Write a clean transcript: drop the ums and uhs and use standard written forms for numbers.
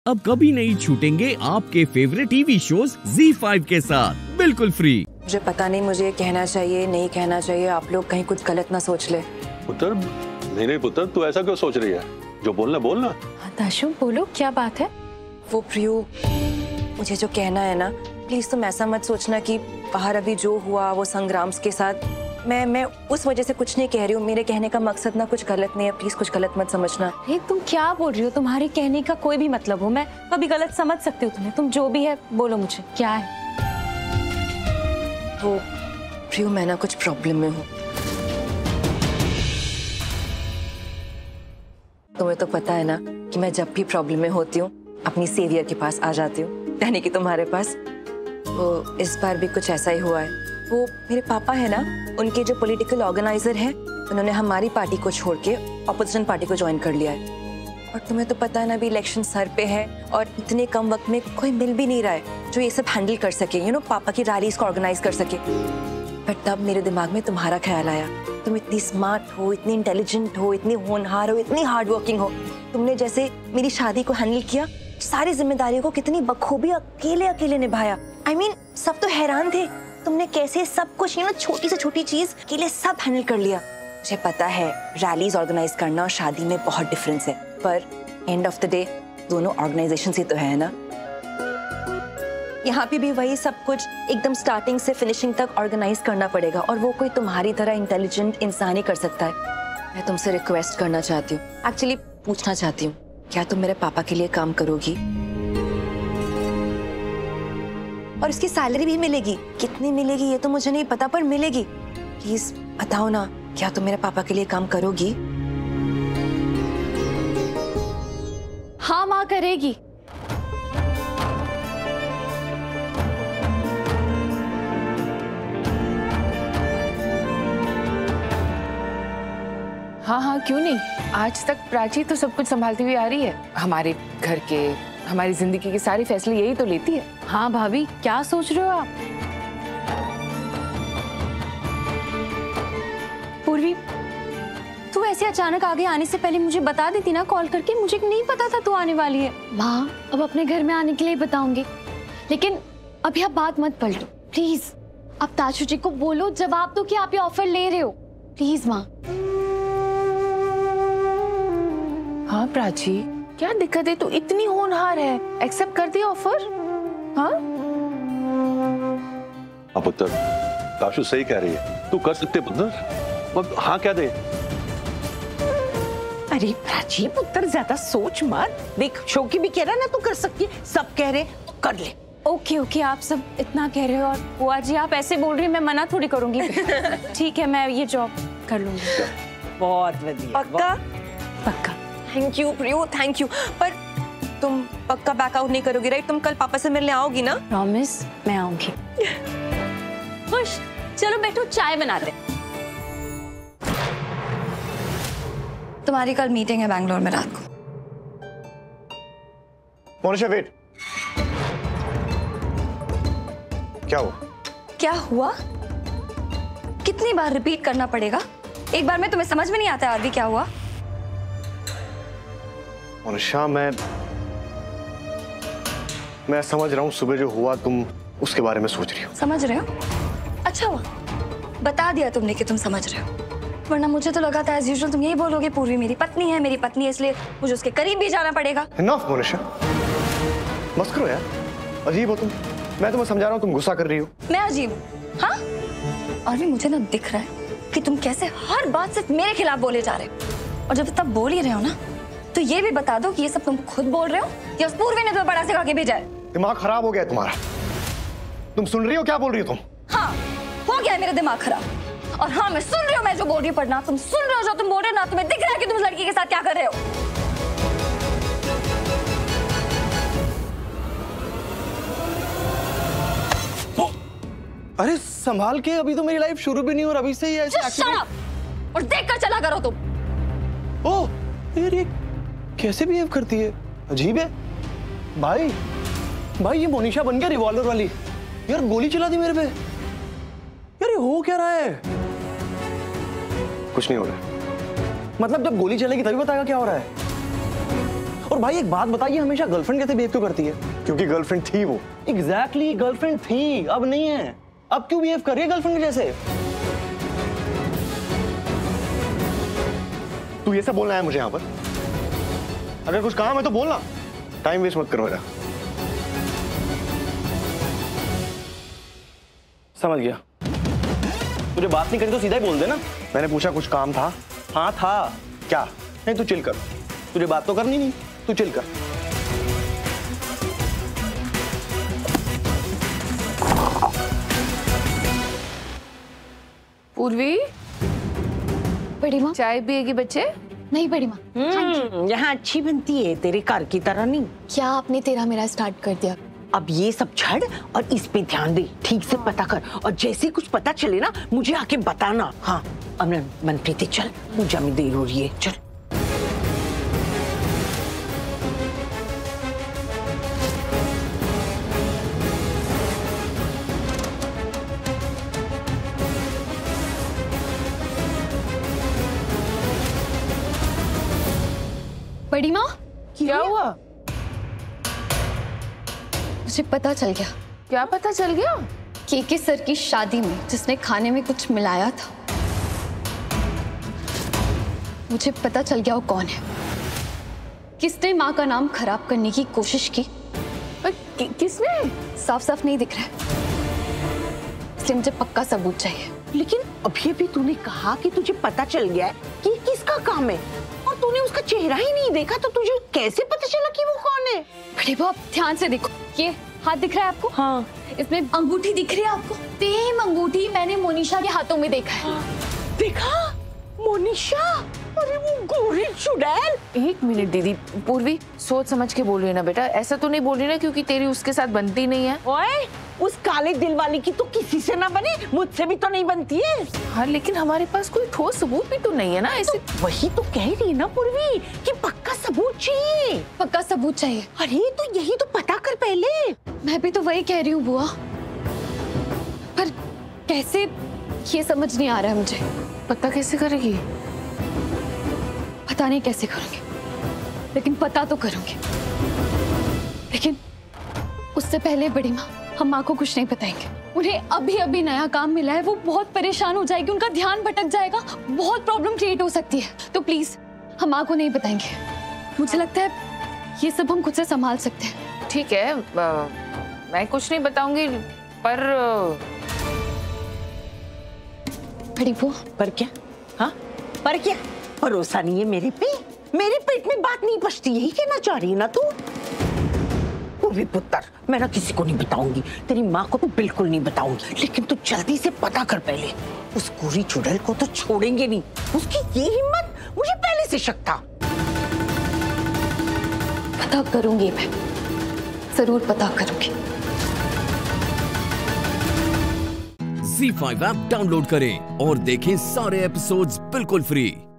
अब कभी नहीं छूटेंगे आपके फेवरेट टीवी शोज ZEE5 के साथ बिल्कुल फ्री। मुझे पता नहीं मुझे कहना चाहिए नहीं कहना चाहिए, आप लोग कहीं कुछ गलत ना सोच ले। पुत्र, नहीं पुत्र, तू ऐसा क्यों सोच रही है? जो बोलना बोलना। दाशु बोलो, क्या बात है? वो प्रियू, मुझे जो कहना है ना, प्लीज तुम ऐसा मत सोचना कि बाहर अभी जो हुआ वो संग्राम्स के साथ मैं उस वजह से कुछ नहीं कह रही हूँ। मेरे कहने का मकसद ना कुछ गलत नहीं है, प्लीज कुछ गलत मत समझना। ये तुम क्या बोल रही हो? तुम्हारे कहने का कोई भी मतलब हो, मैं कभी गलत समझ सकती हूँ तुम्हें। तुम जो भी है बोलो, मुझे क्या है? वो प्रियू, मैं ना कुछ प्रॉब्लम में हूँ। तुम्हें तो पता है ना कि मैं जब भी प्रॉब्लम में होती हूँ अपनी सेवियर के पास आ जाती हूँ, यानी कि तुम्हारे पास। वो इस बार भी कुछ ऐसा ही हुआ है। वो मेरे पापा है ना, उनके जो पॉलिटिकल ऑर्गेनाइजर हैं, उन्होंने हमारी पार्टी को छोड़ के ऑपोजिशन पार्टी को ज्वाइन कर लिया है। और तुम्हें तो पता है ना, अभी इलेक्शन सर पे है और इतने कम वक्त में कोई मिल भी नहीं रहा है जो ये सब हैंडल कर सके, पापा की रैलीज को ऑर्गेनाइज कर सके। पर तब मेरे दिमाग में तुम्हारा ख्याल आया। तुम इतनी स्मार्ट हो, इतनी इंटेलिजेंट हो, इतनी होनहार हो, इतनी हार्ड वर्किंग हो। तुमने जैसे मेरी शादी को हैंडल किया, सारी जिम्मेदारियों को कितनी बखूबी अकेले अकेले निभाया। I mean, सब तो हैरान थे तुमने कैसे सब कुछ छोटी से छोटी चीज के लिए सब हैंडल कर लिया। मुझे पता है रैलीज ऑर्गेनाइज करना और शादी में बहुत डिफरेंस है, पर एंड ऑफ द डे दोनों ऑर्गेनाइजेशन ही तो है ना। यहाँ पे भी वही सब कुछ एकदम स्टार्टिंग से फिनिशिंग तक ऑर्गेनाइज करना पड़ेगा, और वो कोई तुम्हारी तरह इंटेलिजेंट इंसान ही कर सकता है। मैं तुमसे रिक्वेस्ट करना चाहती हूँ, एक्चुअली पूछना चाहती हूँ, क्या तुम मेरे पापा के लिए काम करोगी? और इसकी सैलरी भी मिलेगी। कितनी मिलेगी ये तो मुझे नहीं पता, पर मिलेगी। प्लीज बताओ ना, क्या तुम मेरे पापा के लिए काम करोगी? हाँ माँ, करेगी। हाँ, क्यों नहीं। आज तक प्राची तो सब कुछ संभालती हुई आ रही है। हमारे घर के, हमारी जिंदगी के सारे फैसले यही तो लेती है। हाँ भाभी, क्या सोच रहे हो आप? पूर्वी, तू ऐसे अचानक आगे आने से पहले मुझे बता देती ना कॉल करके। मुझे नहीं पता था तू आने वाली है। माँ, अब अपने घर में आने के लिए बताऊंगी, लेकिन अभी आप बात मत पलटो प्लीज। अब ताशु जी को बोलो, जवाब दो कि आप ये ऑफर ले रहे हो, प्लीज माँ। हाँ प्राची, क्या दिक्कत है? तू इतनी होनहार है, एक्सेप्ट कर दे ऑफर। हाँ पुत्र, ताशु सही कह रही है, तू कर सकते पुत्र। अब हाँ क्या दे? अरे प्राची पुत्र, ज्यादा सोच मत। देख, शोकी भी कह रहा ना तू कर सकती है, सब कह रहे तो कर ले। ओके, आप सब इतना कह रहे हो और बुआ जी आप ऐसे बोल रही हो, मैं मना थोड़ी करूंगी। ठीक है, मैं ये जॉब कर लूंगी। बहुत बढ़िया। पक्का? पक्का। Thank you Priyu, thank you. पर तुम पक्का बैकआउट नहीं करोगी राइट? तुम कल पापा से मिलने आओगी ना? प्रॉमिस, मैं आऊंगी। खुश, चलो बैठो, चाय बनाते। तुम्हारी कल मीटिंग है बैंगलोर में रात को। मोनिशा वेट, क्या हुआ? क्या हुआ? कितनी बार रिपीट करना पड़ेगा? एक बार में तुम्हें समझ में नहीं आता है आरवी क्या हुआ? मोनिशा, मैं समझ रहा हूँ सुबह जो हुआ तुम उसके बारे में सोच रही हो। समझ रहे हो? अच्छा हुआ बता दिया तुमने कि तुम समझ रहे हो, वरना मुझे तो लगा था एज यूजुअल तुम यही बोलोगे पूर्वी मेरी पत्नी है इसलिए मुझे उसके करीब भी जाना पड़ेगा। इनफ मोनिशा, बस करो यार, अजीब हो तुम। मैं तुम्हें समझा रहा हूँ, तुम गुस्सा कर रही हो। मैं अजीब हूँ? हाँ, और भी मुझे ना दिख रहा है कि तुम कैसे हर बात सिर्फ मेरे खिलाफ बोले जा रहे हो। और जब तब बोल ही रहे हो ना, तो ये भी बता दो कि ये सब तुम खुद बोल रहे हो या उस पूर्वी ने तुम्हें बड़ा सिखा के भेजा है? दिमाग खराब हो गया तुम्हारा। तुम सुन रही हो क्या बोल रही हो तुम? हाँ, हो गया है मेरा दिमाग खराब। और हाँ, मैं सुन रही हूँ मैं जो बोल रही हूँ, पर ना तुम सुन रहे हो जो तुम बोल रहे हो, ना तुम्हें दिख रहा है कि तुम उस लड़की के साथ क्या कर रहे हो। अरे संभाल के, अभी तो मेरी लाइफ शुरू भी नहीं हो, अभी से ही ऐसे एक्सीडेंट। और देख कर चला करो तुम। ओह यार, ये कैसे बिहेव करती है, अजीब है। भाई ये मोनिशा बन गया रिवॉल्वर वाली। यार गोली चला दी मेरे पे। यार ये हो क्या रहा है? कुछ नहीं हो रहा। मतलब जब गोली चलेगी तभी बताएगा क्या हो रहा है। और भाई एक बात बताइए, हमेशा गर्लफ्रेंड कैसे बिहेव क्यों करती है? क्योंकि गर्लफ्रेंड थी वो। एग्जैक्टली, गर्लफ्रेंड थी, अब नहीं है। अब क्यों बिहेव कर रही है गर्लफ्रेंड के जैसे? तू ये सब बोलना है मुझे यहाँ पर? अगर कुछ काम है तो बोलना, टाइम वेस्ट मत करो मेरा। समझ गया। तुझे बात नहीं करनी तो सीधा ही बोल देना। मैंने पूछा कुछ काम था? हाँ था। क्या? नहीं तू चिल कर, तुझे बात तो करनी नहीं, तू चिल कर। पूर्वी, बड़ी माँ चाय पिएगी बच्चे? नहीं बड़ी माँ। यहाँ अच्छी बनती है, तेरे घर की तरह नहीं। क्या आपने तेरा मेरा स्टार्ट कर दिया? अब ये सब छड़ और इस पे ध्यान दे, ठीक से पता कर, और जैसे कुछ पता चले ना मुझे आके बताना। हाँ अब मनप्रीति चल, पूजा में देर हो रही है, चल। बड़ी माँ, क्या हुआ? मुझे पता चल गया। क्या पता चल गया? केके सर की शादी में जिसने खाने में कुछ मिलाया था, मुझे पता चल गया वो कौन है। किसने माँ का नाम खराब करने की कोशिश की। पर किसने? साफ साफ नहीं दिख रहा है, इसलिए मुझे पक्का सबूत चाहिए। लेकिन अभी तूने कहा कि तुझे पता चल गया है कि किसका काम है, और तूने उसका चेहरा ही नहीं देखा, तो तुझे कैसे पता चला कि वो कौन है? बड़े बाप ध्यान से देखो, ये हाथ दिख रहा है आपको? हाँ। इसमें अंगूठी दिख रही है आपको? सेम अंगूठी मैंने मोनिशा के हाथों में देखा है। देखा? मोनिशा? अरे वो गोरी चुड़ैल। एक मिनट दीदी, पूर्वी सोच समझ के बोल रही है ना बेटा, ऐसा तो नहीं बोल रही ना क्योंकि तेरी उसके साथ बनती नहीं है। ओए, उस काले दिल वाली की तो किसी से ना बने, मुझसे भी तो नहीं बनती है। हाँ लेकिन हमारे पास कोई ठोस सबूत भी तो नहीं है ना ऐसे। तो वही तो कह रही है ना पूर्वी कि पक्का सबूत चाहिए। पक्का सबूत चाहिए। अरे तो यही तो पता कर पहले। मैं भी तो वही कह रही हूँ बुआ, पर कैसे, ये समझ नहीं आ रहा है मुझे। पता कैसे करेगी? पता नहीं कैसे करूंगी, लेकिन पता तो करूंगी। लेकिन उससे पहले बड़ी माँ, हम माँ को कुछ नहीं बताएंगे। उन्हें अभी अभी नया काम मिला है, वो बहुत परेशान हो जाएगी, उनका ध्यान भटक जाएगा, बहुत प्रॉब्लम क्रिएट हो सकती है। तो प्लीज हम माँ को नहीं बताएंगे। मुझे लगता है ये सब हम खुद से संभाल सकते हैं। ठीक है, मैं कुछ नहीं बताऊंगी, पर बड़ी बुआ। पर क्या? हाँ पर क्या? भरोसा नहीं है मेरे पे? मेरे पेट में बात नहीं पचती, यही कहना चाह रही है ना तू? पूर्वी पुत्र, मैं ना किसी को नहीं बताऊंगी, तेरी माँ को तो बिल्कुल नहीं बताऊंगी, लेकिन तू जल्दी से पता कर पहले। उस गोरी चुड़ैल को तो छोड़ेंगे नहीं, उसकी ये हिम्मत, मुझे पहले से शक था। पता करूंगी मैं, जरूर पता करूंगी। Z5 ऐप डाउनलोड करें और देखें सारे एपिसोड्स बिल्कुल फ्री।